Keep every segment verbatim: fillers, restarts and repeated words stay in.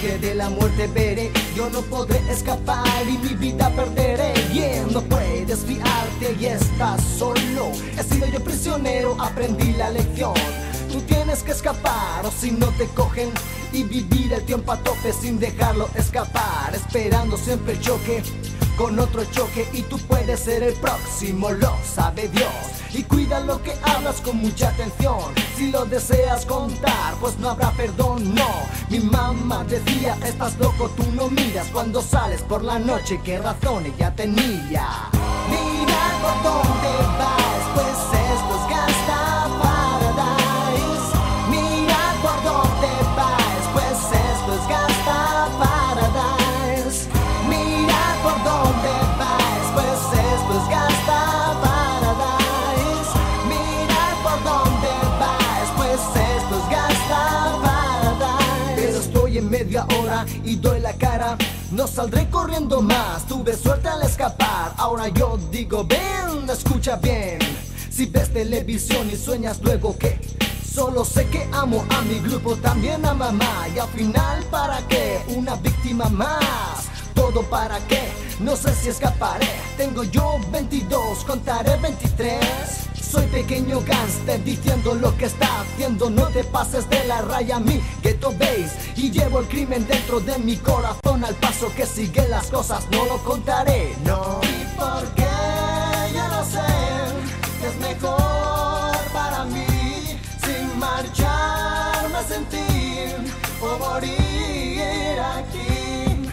valle de la muerte veré. Yo no podré escapar y mi vida perderé. Bien, no puedes fiarte y estás solo. He sido yo prisionero, aprendí la lección. Tú tienes que escapar o si no te cogen, y vivir el tiempo a tope sin dejarlo escapar, esperando siempre el choque con otro choque, y tú puedes ser el próximo, lo sabe Dios. Y cuida lo que hablas con mucha atención. Si lo deseas contar, pues no habrá perdón, no. Mi mamá decía, estás loco, tú no miras cuando sales por la noche, qué razón ella tenía. Mira por dónde vas, pues esto es Gangsta Paradise. Mira por dónde vas, pues esto es Gangsta Paradise. Mira por dónde vas, pues esto es Gangsta Paradise. Mira por dónde vas, pues esto es Gangsta Paradise. Pero estoy en media hora y doy la cara, no saldré corriendo más, tuve suerte al escapar. Ahora yo digo, ven, escucha bien. Si ves televisión y sueñas luego que solo sé que amo a mi grupo, también a mamá. Y al final, ¿para qué? Una víctima más. ¿Todo para qué? No sé si escaparé. Tengo yo veintidós, contaré veintitrés. Soy pequeño gánster diciendo lo que está haciendo. No te pases de la raya, mi ghetto base. Y llevo el crimen dentro de mi corazón. Al paso que siguen las cosas no lo contaré, no. ¿Y por qué? Yo no sé. Es mejor para mí sin marcharme a sentir o morir aquí.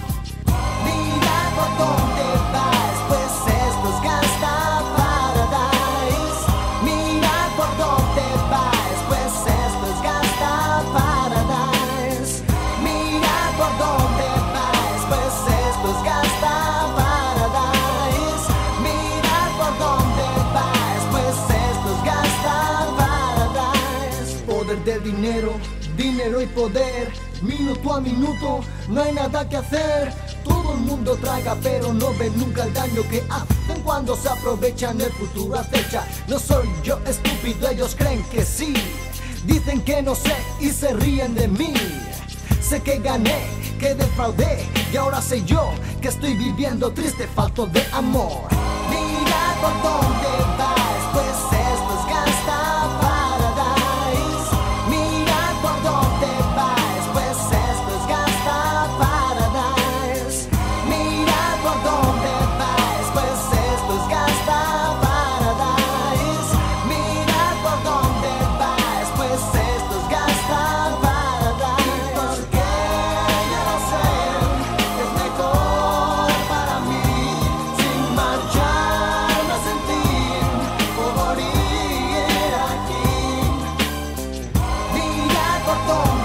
Mira por dónde vas, pues esto es Gangsta Paradise. Mira por dónde vas, pues esto es Gangsta Paradise. Mira por dónde vas, pues esto es Gangsta Paradise. Mira por dónde vas, pues esto es Gangsta Paradise. Poder del dinero, dinero y poder, minuto a minuto, no hay nada que hacer. Todo el mundo traga pero no ven nunca el daño que hacen cuando se aprovechan, el futuro acecha. No soy yo estúpido, ellos creen que sí. Dicen que no sé y se ríen de mí. Sé que gané, que defraudé, y ahora sé yo que estoy viviendo triste, falto de amor. Mira por dónde vas, pues esto es Gangsta Paradise. Mira por dónde vas, pues esto es Gangsta Paradise. Mira por dónde vas, pues esto es Gangsta Paradise. Mira por dónde vas, pues esto es Gangsta Paradise. ¿Por qué? Yo no sé. Es mejor para mí sin marcharme a sentir o morir aquí. Mira por dónde